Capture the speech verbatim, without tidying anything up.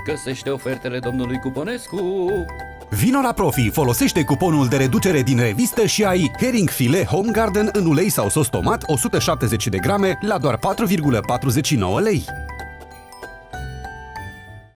Găsește ofertele domnului Cuponescu. Vino la Profi, folosește cuponul de reducere din revistă și ai herring filet Home Garden în ulei sau sos tomat o sută șaptezeci de grame la doar patru virgulă patruzeci și nouă lei.